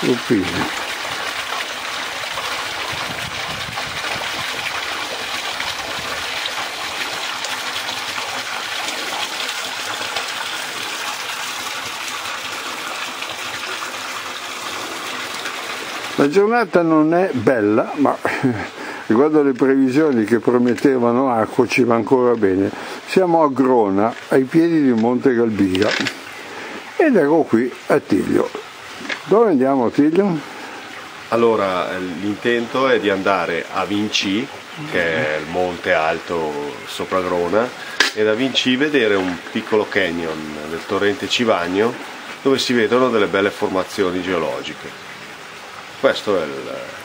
lupine. La giornata non è bella, ma riguardo alle previsioni che promettevano acqua ci va ancora bene. Siamo a Grona, ai piedi di Monte Galbiga, ed ecco qui a Tiglio. Dove andiamo, Tiglio? Allora, l'intento è di andare a Vinci, che è il monte alto sopra Grona, e da Vinci vedere un piccolo canyon del torrente Civagno, dove si vedono delle belle formazioni geologiche. Questo è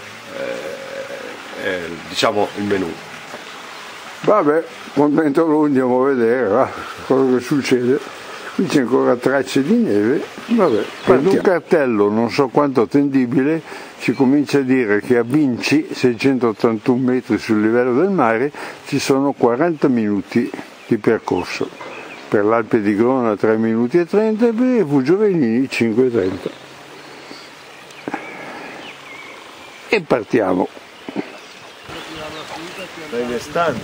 diciamo il menù. Vabbè, momento lo andiamo a vedere, va, quello che succede. Qui c'è ancora tracce di neve. Vabbè, per un cartello non so quanto attendibile ci comincia a dire che a Vinci, 681 metri sul livello del mare, ci sono 40 minuti di percorso. Per l'Alpe di Grona 3 minuti e 30 e per i Fugiovenini 5,30. E partiamo. Stai innestando?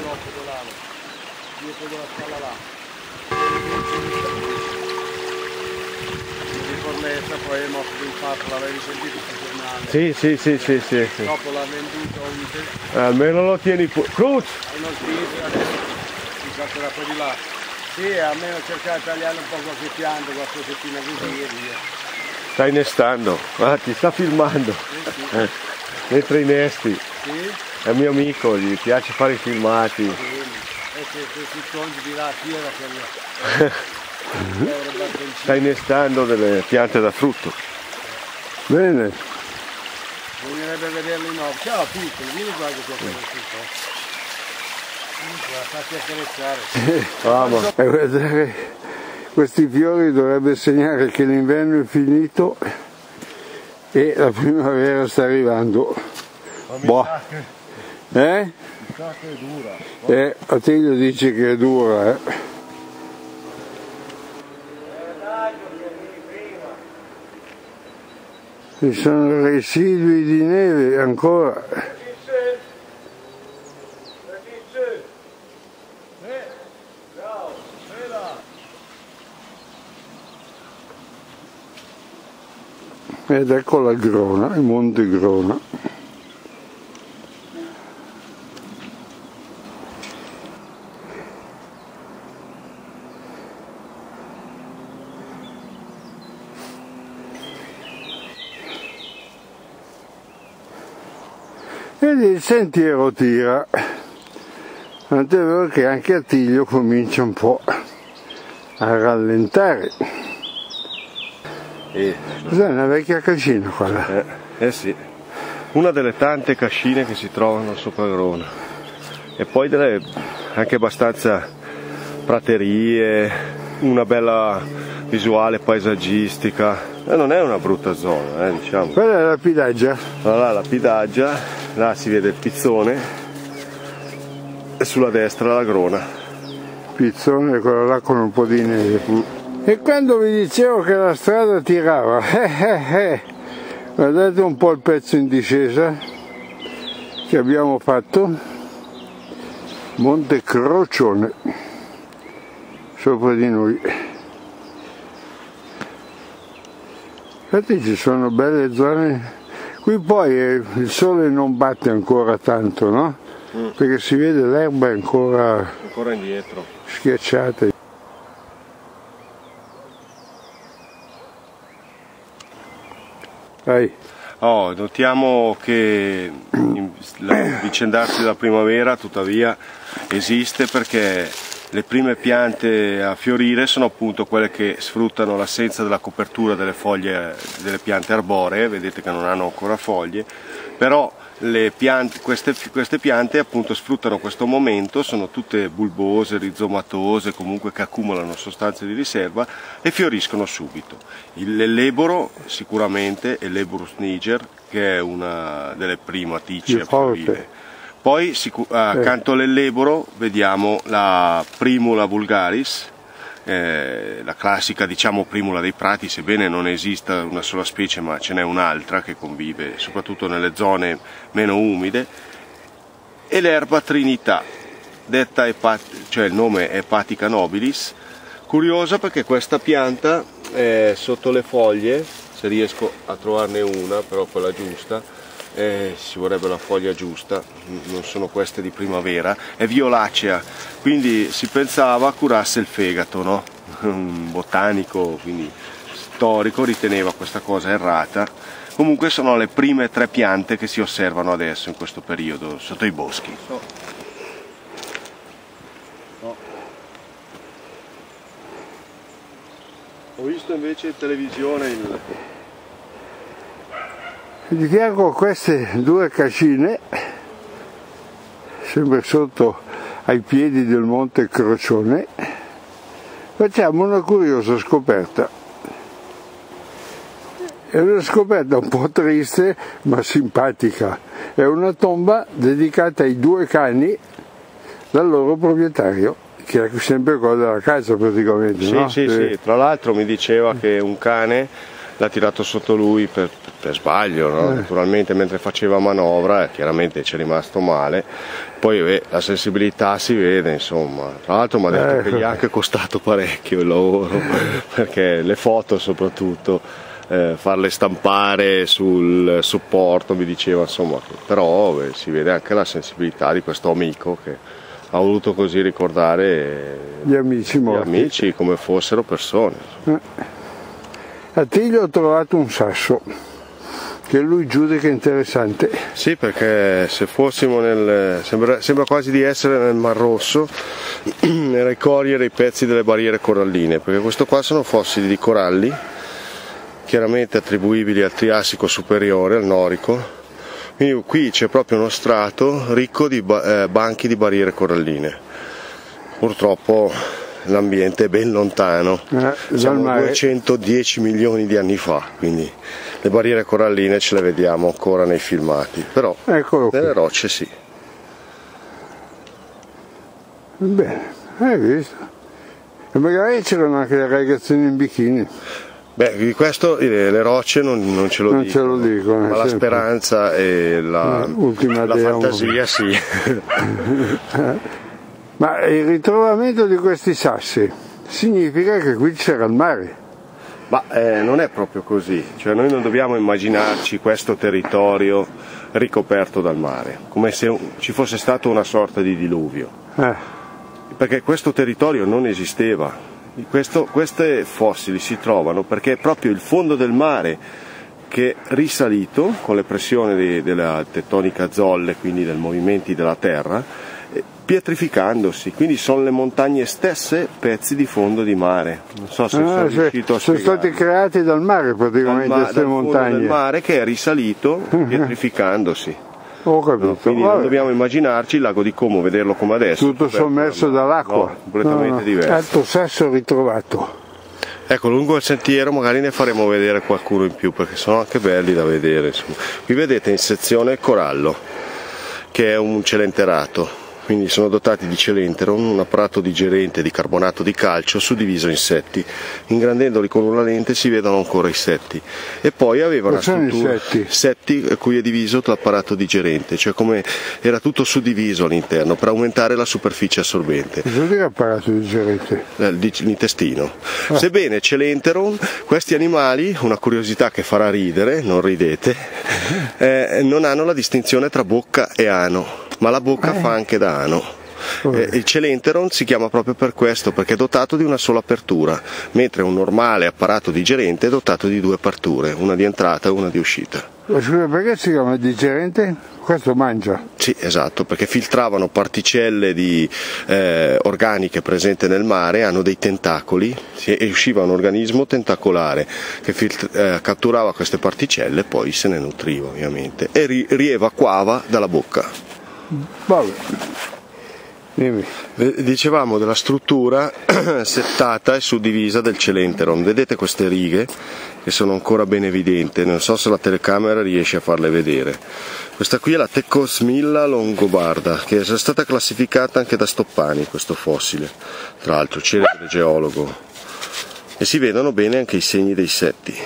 Poi è morto di infarto, l'avevi sentito sul giornale? Sì. Dopo l'ha venduto Almeno lo tieni Cruz! uno sviso, adesso si salterà poi di là. Sì, almeno cercare di tagliare un po' qualche pianta, qualche settina così e via. Stai innestando, ti sta filmando. Sì. Mentre innesti. Sì? È un mio amico, gli piace fare i filmati. E se si scongi di là, chi era quello? Sta innestando delle piante da frutto. Bene. Bisognerebbe vederli in off. Ciao piccolo, vieni qua che ti ho conosciuto. Vieni qua, fatti accarezzare. E vedere questi fiori dovrebbe segnare che l'inverno è finito e la primavera sta arrivando. Boh. Mi sa che è dura. Attilio dice che è dura, Ci sono residui di neve ancora. Ed ecco la Grona, il Monte Grona. Ed il sentiero tira, tant'è vero che anche Attilio comincia un po' a rallentare. Cos'è, una vecchia cascina quella? Sì, una delle tante cascine che si trovano sopra Grona. E poi delle anche abbastanza praterie, una bella visuale paesaggistica. Non è una brutta zona, diciamo. Quella è la Pidaggia? Allora, la Pidaggia, là si vede il Pizzone e sulla destra la Grona. Pizzone, quello là con un po' di neve. E quando vi dicevo che la strada tirava, guardate un po' il pezzo in discesa che abbiamo fatto, Monte Crocione, sopra di noi. Infatti ci sono belle zone, qui poi il sole non batte ancora tanto, no? Perché si vede l'erba è ancora indietro, schiacciata. Notiamo che l'avvicendarsi della primavera tuttavia esiste, perché le prime piante a fiorire sono appunto quelle che sfruttano l'assenza della copertura delle foglie delle piante arboree, vedete che non hanno ancora foglie, però queste piante appunto sfruttano questo momento, sono tutte bulbose, rizomatose, comunque che accumulano sostanze di riserva e fioriscono subito. L'elleboro sicuramente, il Leborus niger, che è una delle primaticie a fiorire. Poi accanto all'elleboro vediamo la Primula vulgaris, la classica, diciamo, primula dei prati, sebbene non esista una sola specie, ma ce n'è un'altra che convive soprattutto nelle zone meno umide, e l'erba Trinità, detta cioè il nome è Hepatica nobilis, curiosa perché questa pianta sotto le foglie, se riesco a trovarne una, però quella giusta, ci vorrebbe la foglia giusta, non sono queste di primavera, è violacea, quindi si pensava curasse il fegato, no? Un botanico, quindi storico, riteneva questa cosa errata. Comunque sono le prime 3 piante che si osservano adesso in questo periodo sotto i boschi. Ho visto invece in televisione di fianco a queste 2 cascine, sempre sotto ai piedi del Monte Crocione, facciamo una curiosa scoperta. È una scoperta un po' triste ma simpatica. È una tomba dedicata ai 2 cani dal loro proprietario, che è sempre quello della casa praticamente. Sì, no? Sì. Tra l'altro mi diceva che un cane l'ha tirato sotto lui per sbaglio, no? Naturalmente mentre faceva manovra, chiaramente ci è rimasto male, poi la sensibilità si vede, insomma. Tra l'altro mi ha detto che gli ha anche costato parecchio il lavoro, perché le foto soprattutto, farle stampare sul supporto, mi diceva, insomma, però si vede anche la sensibilità di questo amico che ha voluto così ricordare gli amici morti, gli amici come fossero persone. A Tiglio ho trovato un sasso che lui giudica interessante. Sì, perché se fossimo sembra quasi di essere nel Mar Rosso, e ricogliere i pezzi delle barriere coralline, perché questo qua sono fossili di coralli, chiaramente attribuibili al Triassico superiore, al Norico. Quindi qui c'è proprio uno strato ricco di banchi di barriere coralline. Purtroppo l'ambiente è ben lontano, siamo 210 milioni di anni fa, quindi le barriere coralline ce le vediamo ancora nei filmati, però nelle rocce sì. Bene, hai visto? E magari c'erano anche le ragazzine in bikini. Beh, di questo le rocce non ce lo dicono, ma la speranza e la fantasia sì. Ma il ritrovamento di questi sassi significa che qui c'era il mare? Ma non è proprio così, cioè noi non dobbiamo immaginarci questo territorio ricoperto dal mare, come se ci fosse stato una sorta di diluvio, perché questo territorio non esisteva. Queste fossili si trovano perché è proprio il fondo del mare che è risalito con le pressioni della tettonica a zolle, quindi dei movimenti della terra, pietrificandosi, quindi sono le montagne stesse pezzi di fondo di mare. Non so se sono riuscito a spiegare. Sono stati creati dal mare praticamente queste montagne. Dal mare che è risalito pietrificandosi. Ho capito. No, quindi non dobbiamo immaginarci il lago di Como, vederlo come adesso. Tutto sommerso dall'acqua. No, completamente diverso. Altro sasso ritrovato. Ecco, lungo il sentiero magari ne faremo vedere qualcuno in più, perché sono anche belli da vedere. Insomma. Qui vedete in sezione il corallo, che è un celenterato. Quindi sono dotati di celenteron, un apparato digerente di carbonato di calcio suddiviso in setti. Ingrandendoli con una lente si vedono ancora i setti. E poi aveva una struttura, setti a cui è diviso l'apparato digerente, cioè come era tutto suddiviso all'interno per aumentare la superficie assorbente. Cosa vuol dire apparato digerente? L'intestino. Sebbene celenteron, questi animali, una curiosità che farà ridere, non ridete, non hanno la distinzione tra bocca e ano. Ma la bocca fa anche da ano. Il celenteron si chiama proprio per questo, perché è dotato di una sola apertura, mentre un normale apparato digerente è dotato di 2 aperture, una di entrata e una di uscita. Scusa, perché si chiama digerente? Questo mangia? Sì, esatto, perché filtravano particelle organiche presenti nel mare, hanno dei tentacoli e usciva un organismo tentacolare che catturava queste particelle e poi se ne nutriva ovviamente e rievacuava dalla bocca. Vabbè. Dimmi. Dicevamo della struttura settata e suddivisa del Celenteron. Vedete queste righe che sono ancora ben evidenti, non so se la telecamera riesce a farle vedere. Questa qui è la Tecosmilla longobarda, che è stata classificata anche da Stoppani, questo fossile, tra l'altro celebre geologo, e si vedono bene anche i segni dei setti.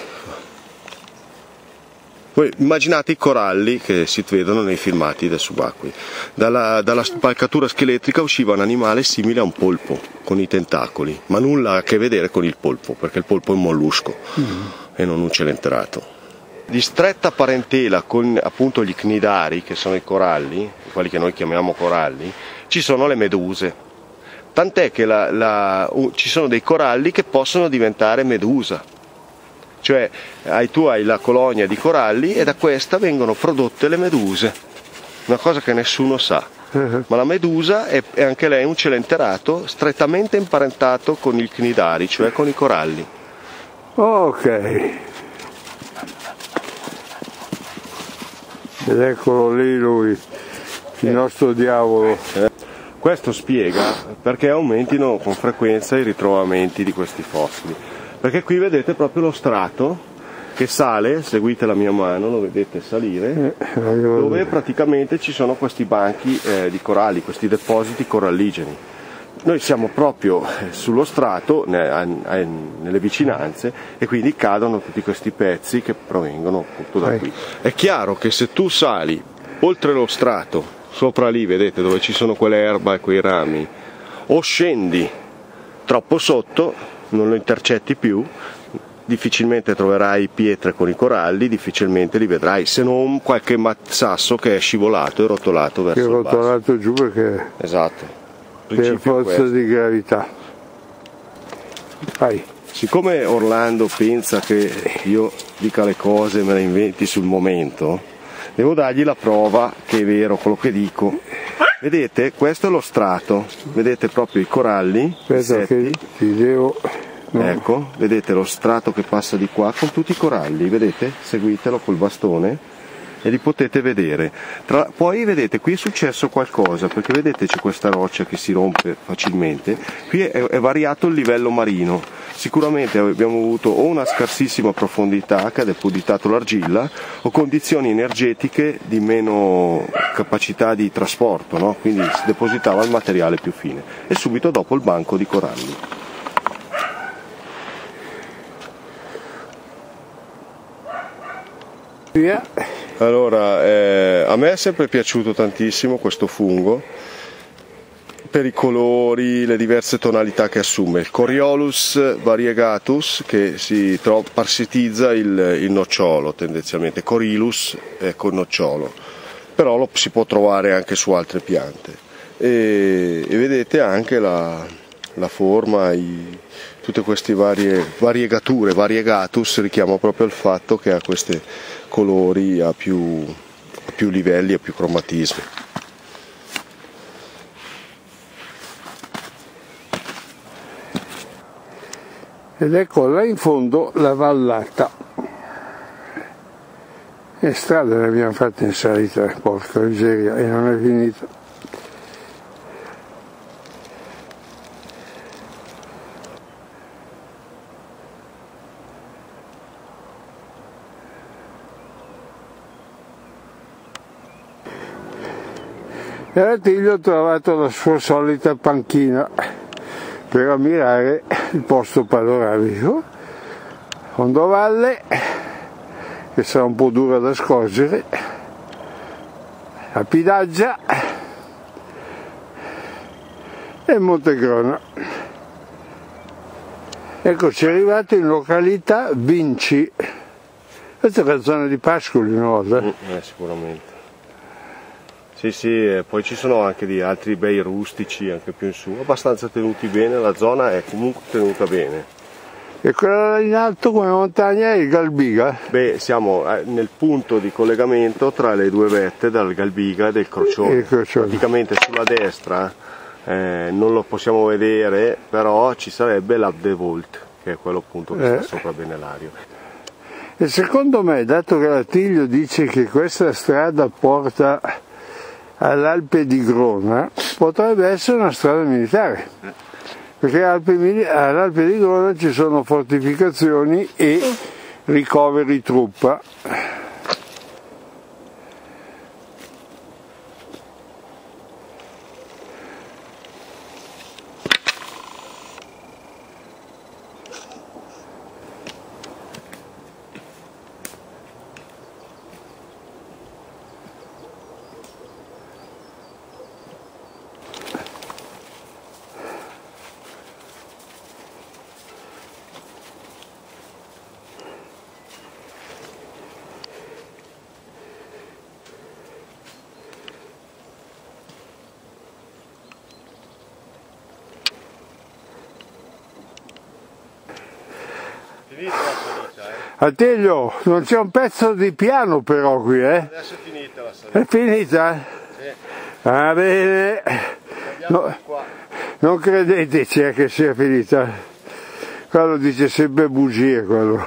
Poi immaginate i coralli che si vedono nei filmati dei subacquei. Dalla spalcatura scheletrica usciva un animale simile a un polpo, con i tentacoli, ma nulla a che vedere con il polpo, perché il polpo è un mollusco e non un celenterato. Di stretta parentela con appunto gli cnidari, che sono i coralli, quelli che noi chiamiamo coralli, ci sono le meduse. Tant'è che ci sono dei coralli che possono diventare medusa. Cioè tu hai la colonia di coralli e da questa vengono prodotte le meduse, una cosa che nessuno sa, ma la medusa è anche lei un celenterato strettamente imparentato con il cnidari, cioè con i coralli. Ok, ed eccolo lì lui, il nostro diavolo. Questo spiega perché aumentino con frequenza i ritrovamenti di questi fossili. Perché qui vedete proprio lo strato che sale, seguite la mia mano, lo vedete salire, dove praticamente ci sono questi banchi di coralli, questi depositi coralligeni. Noi siamo proprio sullo strato, nelle vicinanze, e quindi cadono tutti questi pezzi che provengono appunto da qui. È chiaro che se tu sali oltre lo strato, sopra lì, vedete dove ci sono quelle erba e quei rami, o scendi troppo sotto, non lo intercetti più, difficilmente troverai pietre con i coralli, difficilmente li vedrai, se non qualche sasso che è scivolato e rotolato verso il basso. Che è rotolato giù perché... Esatto. Per forza di gravità. Vai. Siccome Orlando pensa che io dica le cose e me le inventi sul momento, devo dargli la prova che è vero quello che dico. Vedete, questo è lo strato, vedete proprio i coralli. Aspetta che ti devo... No. Ecco, vedete lo strato che passa di qua con tutti i coralli, vedete? Seguitelo col bastone e li potete vedere. Poi vedete, qui è successo qualcosa, perché vedete c'è questa roccia che si rompe facilmente, qui è variato il livello marino. Sicuramente abbiamo avuto o una scarsissima profondità che ha depositato l'argilla o condizioni energetiche di meno capacità di trasporto, no? Quindi si depositava il materiale più fine e subito dopo il banco di coralli. Via. Allora, a me è sempre piaciuto tantissimo questo fungo per i colori, le diverse tonalità che assume. Il Coriolus variegatus, che parasitizza il nocciolo tendenzialmente, Corilus è con nocciolo, però lo si può trovare anche su altre piante. E vedete anche la forma, tutte queste varie variegature. Variegatus richiama proprio il fatto che ha questi colori a più livelli, a più cromatismi. Ed ecco là in fondo la vallata. E strade le abbiamo fatte in salita, porca miseria, e non è finita. E Attilio ha trovato la sua solita panchina per ammirare il posto panoramico. Fondovalle, che sarà un po' dura da scorgere, la Pidaggia e Montegrona. Eccoci arrivati in località Vinci. Questa è la zona di Pascoli una volta. Sicuramente. Sì, poi ci sono anche di altri bei rustici anche più in su, abbastanza tenuti bene, la zona è comunque tenuta bene. E quella là in alto come montagna è il Galbiga? Beh, siamo nel punto di collegamento tra le due vette del Galbiga e del Crocione. Praticamente sulla destra non lo possiamo vedere, però ci sarebbe l'Abdevolt, che è quello appunto che sta sopra Benelario. E secondo me, dato che Attilio dice che questa strada porta all'Alpe di Grona potrebbe essere una strada militare, perché all'Alpe di Grona ci sono fortificazioni e ricoveri truppa. Attilio, non c'è un pezzo di piano però qui, Adesso è finita la salita. È finita? Sì. Va bene. No, non credeteci che sia finita. Quello dice sempre bugie, quello.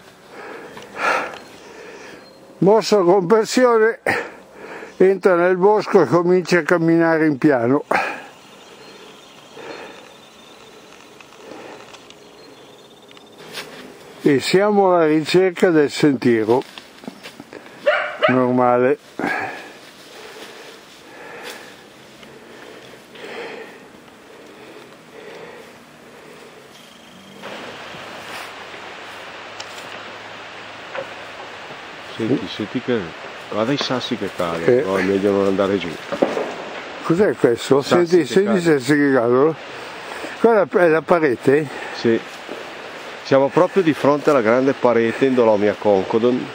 Mosso con pressione, entra nel bosco e comincia a camminare in piano. E siamo alla ricerca del sentiero normale. Senti che guarda i sassi che cadono, no, è meglio non andare giù. Cos'è questo? Senti i sassi che cadono? Quella è la parete? Sì. Siamo proprio di fronte alla grande parete in Dolomia Concodon.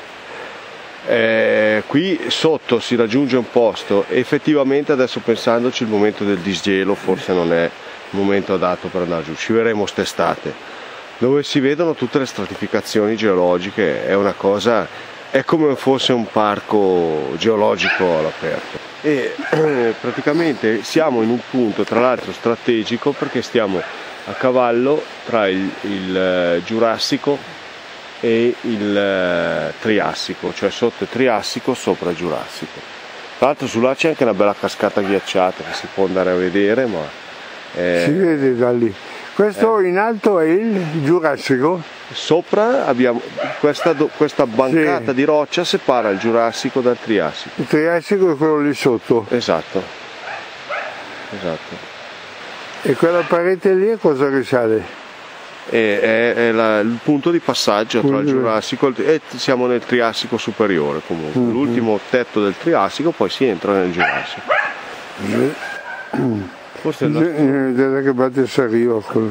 Qui sotto si raggiunge un posto e effettivamente adesso pensandoci il momento del disgelo forse non è il momento adatto per andare giù, ci vedremo st'estate, dove si vedono tutte le stratificazioni geologiche, è una cosa, è come fosse un parco geologico all'aperto. E praticamente siamo in un punto tra l'altro strategico perché stiamo a cavallo tra il Giurassico e il Triassico, cioè sotto il Triassico sopra il Giurassico. Tra l'altro su là c'è anche una bella cascata ghiacciata che si può andare a vedere, ma si vede da lì. Questo in alto è il Giurassico? Sopra abbiamo questa bancata di roccia separa il Giurassico dal Triassico. Il Triassico è quello lì sotto? Esatto. E quella parete lì a cosa risale? È il punto di passaggio tra il Giurassico e siamo nel Triassico superiore comunque, l'ultimo tetto del Triassico, poi si entra nel Giurassico. Forse vedete che parte si arriva con...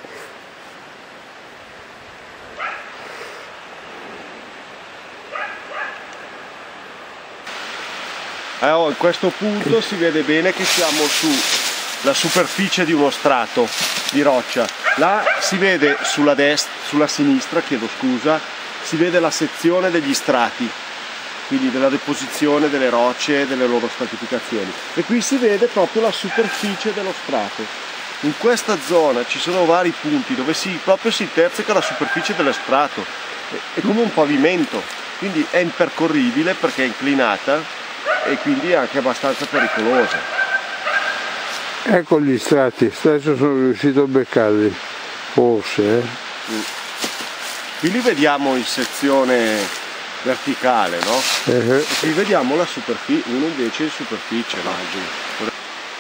In questo punto si vede bene che siamo sulla superficie di uno strato di roccia. Là si vede sulla sinistra, chiedo scusa, si vede la sezione degli strati, quindi della deposizione delle rocce e delle loro stratificazioni. E qui si vede proprio la superficie dello strato. In questa zona ci sono vari punti dove proprio si interseca la superficie dello strato. È come un pavimento, quindi è impercorribile perché è inclinata e quindi è anche abbastanza pericolosa. Ecco gli strati, adesso sono riuscito a beccarli, forse. Qui li vediamo in sezione verticale, no? E qui vediamo la superficie, uno invece in superficie, immagino.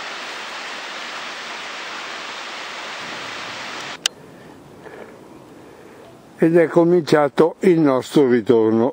Ed è cominciato il nostro ritorno.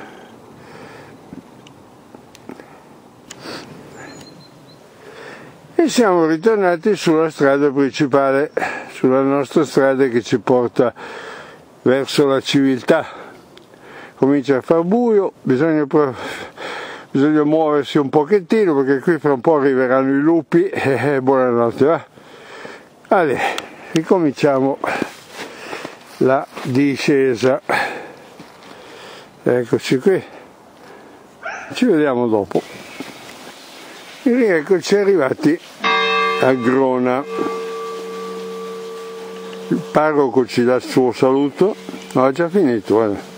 E siamo ritornati sulla strada principale, sulla nostra strada che ci porta verso la civiltà. Comincia a far buio, bisogna muoversi un pochettino perché qui fra un po' arriveranno i lupi e buonanotte, va? Allora, ricominciamo la discesa. Eccoci qui, ci vediamo dopo. E rieccoci arrivati a Grona. Il parroco ci dà il suo saluto, no, è già finito, guarda.